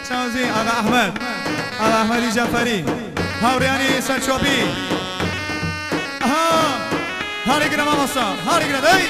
شازی آقا احمد، آقا احمدی جعفری، هاوریانی سرچوبی. آها، هاری گرم آموزا، هاری گرم ای.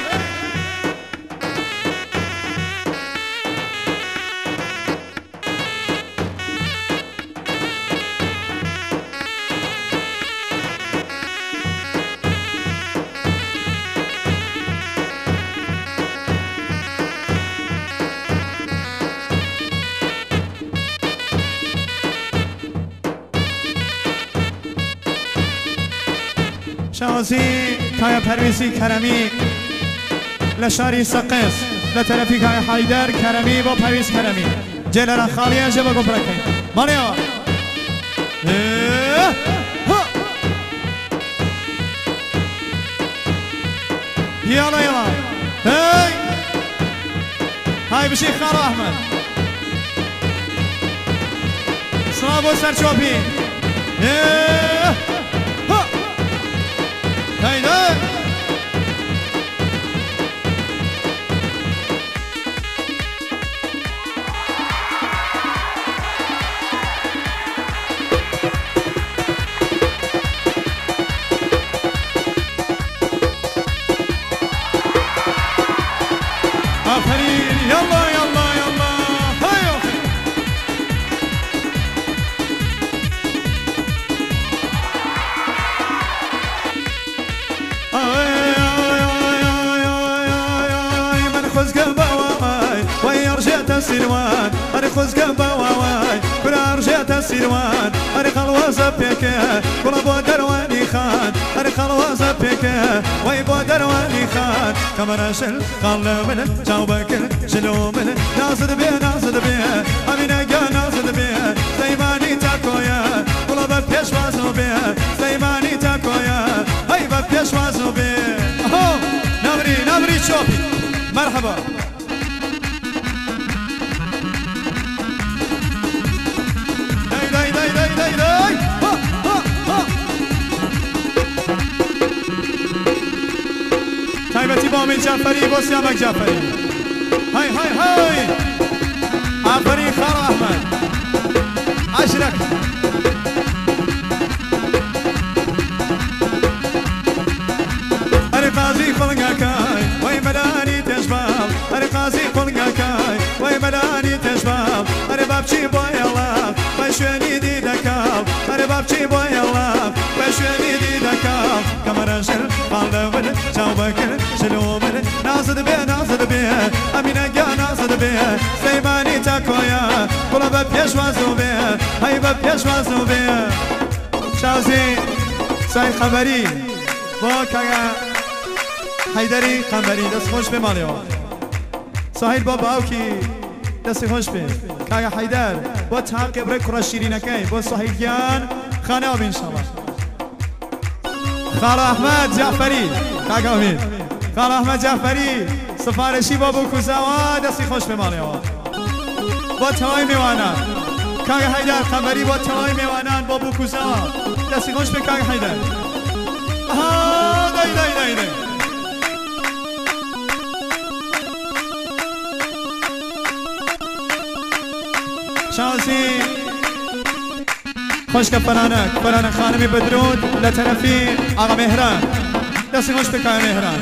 شازی کایا پرویزی کرمی لشاری سقیس لطرفی کایا حیدر کرمی با پرویز کرمی جلال خالیه جبا گفرکی مالیا یالا یالا هی های بشی خال احمد صلابو سرچوبی هيدا آفرین يلا يلا يلا هيا سيروان أري خوز قبا واي كل رجعت سيروان أري خلوزة بيك كل أبو درواني خان أري خلوزة بيك وي بو درواني خان كما رشل خل من جاوبك شلو من نازد بيه نازد بيه أمينة جا نازد بيه زيماني تاكويا كل أبو بيش وازو بيه زيماني تاكويا هاي بيش وازو بيه أهو نبري شوفي مرحبا تایبتی با امید جعفری با سیامک جعفری های های های آفرین خال احمد عشرک اری قاضی فلنگاکای وی مدانی تشبال اری قاضی فلنگاکای وی مدانی تشبال اری بابچی بای الله بشونی دیدکال اری بابچی بای الله بشونی دیدکال کمرشل قلبن جاوبکن شلومن نازد بيه امينه جا نازد بيه سليماني تاكويا كل باب يشوازو بيه هاي باب يشوازو بيه شازي ساي خبري باكا حيدري خبري دست خوش به ماليو ساحل بابا اوكي دست خوش به كاغا حيدر با تعقب ركرا شيرينكاي با ساحل جان خانه ان شاء الله خال احمد جعفری کاغا امید خال احمد جعفری سفارشی با بوکوزاوا دستی خوش به مالی با تمام میوانان کاغا حیدر خبری با تمام میوانان با بوکوزاوا دستی خوش به کاغا حیدر آها دای شانسی خوش که فرانک خانمی بدرود لطرفی آقا مهران دستی خوش به کاغا مهران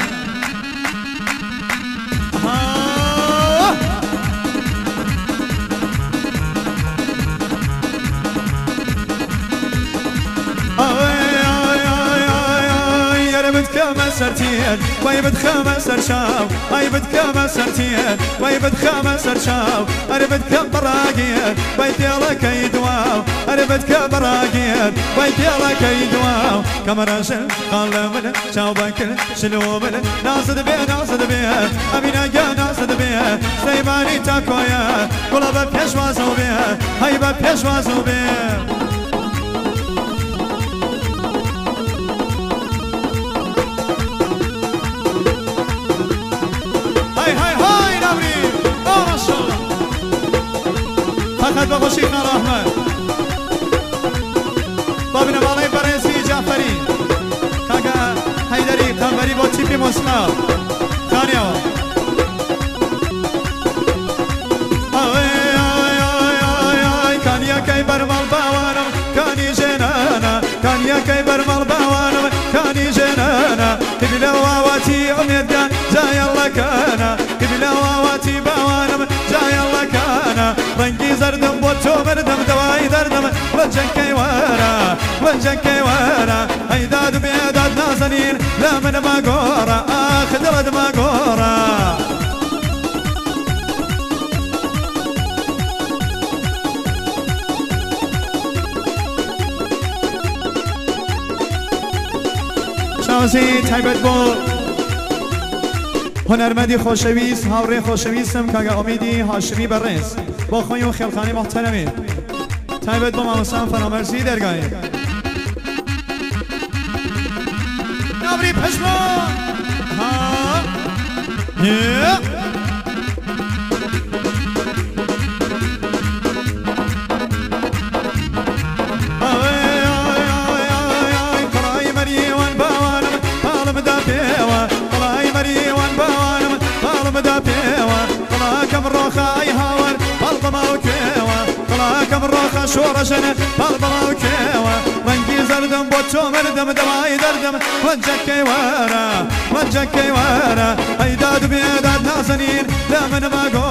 سرتين ويبد خمس سرشاو ويبد خمس سرتين ويبد خمس سرشاو أربد كم براقين ويتيلك يدواو أربد كم براقين ويتيلك يدواو كما رشل قال من شاوبك شلو من نازد بيه أمينة جا نازد بيه سليماني تاكويا كل باب يشوازو بيه هاي باب يشوازو بيه فقط با خوشی خال احمد بابی نمالای برنسی جعفری کاغا حیدری قنبری با تیپی مسلا خانی آوا كي برمال باوانم كاني جنانا كانيا كي برمال باوانم كاني جنانا قبل واواتي عميدان جاي الله كانا قبل واواتي باوانم جاي الله كانا رنقي زردم بوتو مردم دواي دردم وجنكي ورا وجنكي ورا هيداد بيداد نازنين لا من ما قورا اخذ رد ما قورا شانسی تایبت بول هنرمندی خوشویست هاوری خوشویستم که امیدی هاشمی برنس با خویم خیلخانی محترمی تایبت با مامسان فرامرزی درگاهی نابری پشمان ها شورشنا بالبما وكيوا رنقي زردم بوتو مردم دواي دردم وجكي ورا وجكي ورا هيداد بيداد نازنين لا من ما